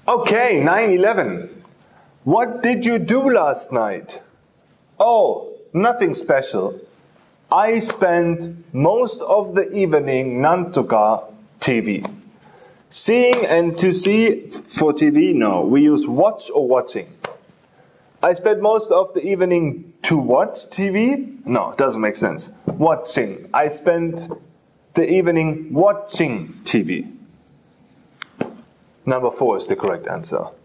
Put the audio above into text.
Okay, 9-11. What did you do last night? Oh, nothing special. I spent most of the evening なんとか TV. Seeing and to see for TV, no. We use watch or watching. I spent most of the evening to watch TV? No, it doesn't make sense. Watching. I spent the evening watching TV. Number 4 is the correct answer.